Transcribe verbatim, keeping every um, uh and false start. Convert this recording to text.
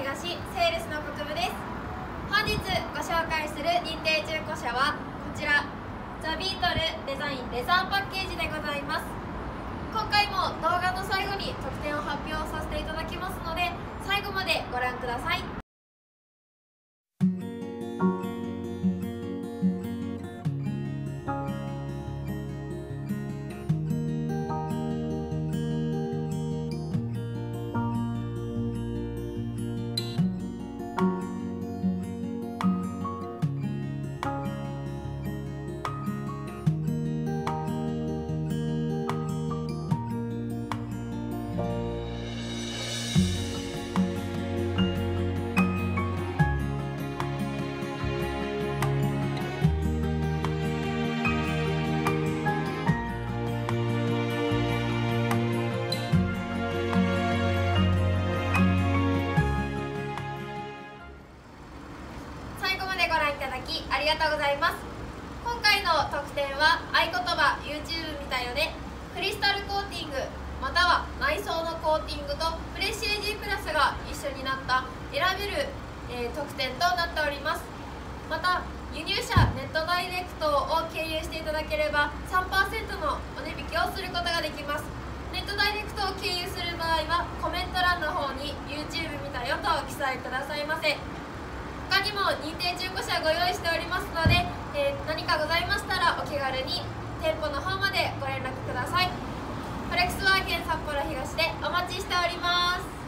東セールスの国分です。本日ご紹介する認定中古車はこちら、ザ・ビートルデザインレザーパッケージでございます。今回も動画の最後に特典を発表させていただきますので、最後までご覧ください。ご覧いただきありがとうございます。今回の特典は合言葉 YouTube 見たよでクリスタルコーティングまたは内装のコーティングとフレッシュ エージー プラスが一緒になった選べる、えー、特典となっております。また輸入車ネットダイレクトを経由していただければ さんパーセント のお値引きをすることができます。ネットダイレクトを経由する場合はコメント欄の方に YouTube 見たよと記載くださいませ。他にも認定中古車ご用意しておりますので、えー、何かございましたらお気軽に店舗の方までご連絡ください。フレックスワーゲン札幌東でお待ちしております。